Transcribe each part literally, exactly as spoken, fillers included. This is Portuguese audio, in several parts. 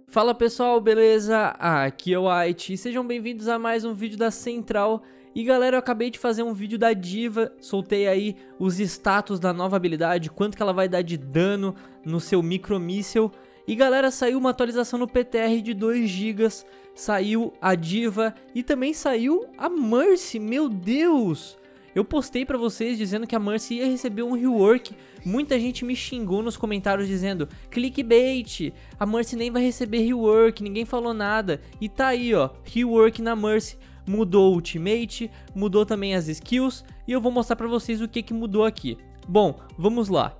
Fala pessoal, beleza? Aqui é o White e sejam bem-vindos a mais um vídeo da Central. E galera, eu acabei de fazer um vídeo da D.Va, soltei aí os status da nova habilidade, quanto que ela vai dar de dano no seu micromíssel. E galera, saiu uma atualização no P T R de dois gigas, saiu a D.Va e também saiu a Mercy, meu Deus! Eu postei pra vocês dizendo que a Mercy ia receber um rework. Muita gente me xingou nos comentários dizendo clickbait, a Mercy nem vai receber rework, ninguém falou nada. E tá aí ó, rework na Mercy, mudou o ultimate, mudou também as skills. E eu vou mostrar pra vocês o que que mudou aqui. Bom, vamos lá.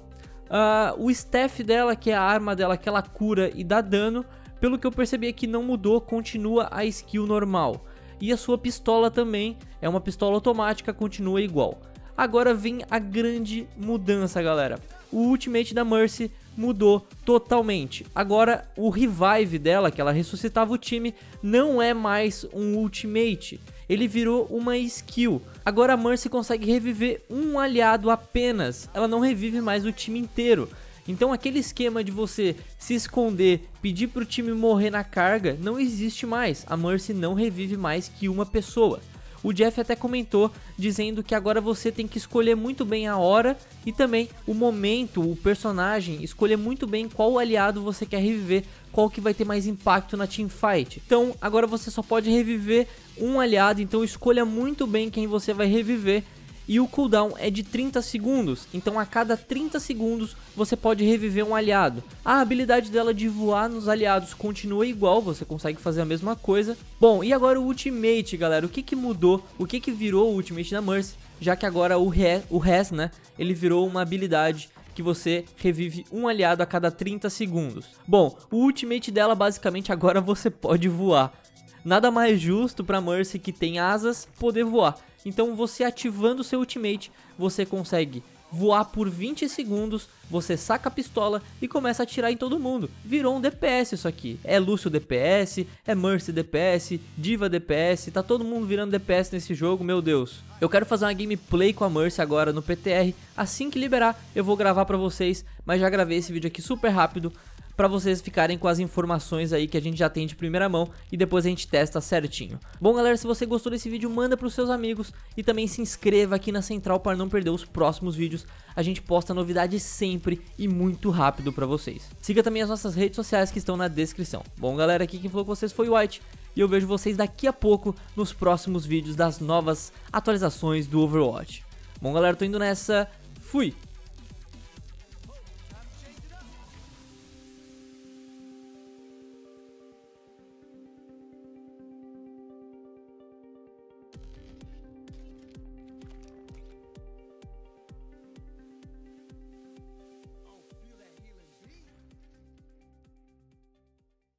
uh, O staff dela, que é a arma dela, que ela cura e dá dano, pelo que eu percebi aqui não mudou, continua a skill normal. E a sua pistola também, é uma pistola automática, continua igual. Agora vem a grande mudança, galera. O ultimate da Mercy mudou totalmente. Agora o revive dela, que ela ressuscitava o time, não é mais um ultimate. Ele virou uma skill. Agora a Mercy consegue reviver um aliado apenas. Ela não revive mais o time inteiro. Então aquele esquema de você se esconder, pedir pro time morrer na carga, não existe mais. A Mercy não revive mais que uma pessoa. O Jeff até comentou, dizendo que agora você tem que escolher muito bem a hora e também o momento, o personagem, escolher muito bem qual aliado você quer reviver, qual que vai ter mais impacto na teamfight. Então agora você só pode reviver um aliado, então escolha muito bem quem você vai reviver. E o cooldown é de trinta segundos, então a cada trinta segundos você pode reviver um aliado. A habilidade dela de voar nos aliados continua igual, você consegue fazer a mesma coisa. Bom, e agora o ultimate, galera, o que que mudou, o que que virou o ultimate da Mercy, já que agora o Res, o Res, né, ele virou uma habilidade que você revive um aliado a cada trinta segundos. Bom, o ultimate dela basicamente agora você pode voar. Nada mais justo pra Mercy que tem asas poder voar. Então você ativando o seu ultimate, você consegue voar por vinte segundos, você saca a pistola e começa a atirar em todo mundo. Virou um D P S isso aqui. É Lúcio D P S, é Mercy D P S, D.Va D P S, tá todo mundo virando D P S nesse jogo, meu Deus. Eu quero fazer uma gameplay com a Mercy agora no P T R, assim que liberar eu vou gravar pra vocês, mas já gravei esse vídeo aqui super rápido, para vocês ficarem com as informações aí que a gente já tem de primeira mão e depois a gente testa certinho. Bom galera, se você gostou desse vídeo, manda para os seus amigos e também se inscreva aqui na Central para não perder os próximos vídeos. A gente posta novidades sempre e muito rápido para vocês. Siga também as nossas redes sociais que estão na descrição. Bom galera, aqui quem falou com vocês foi o White e eu vejo vocês daqui a pouco nos próximos vídeos das novas atualizações do Overwatch. Bom galera, tô indo nessa, fui!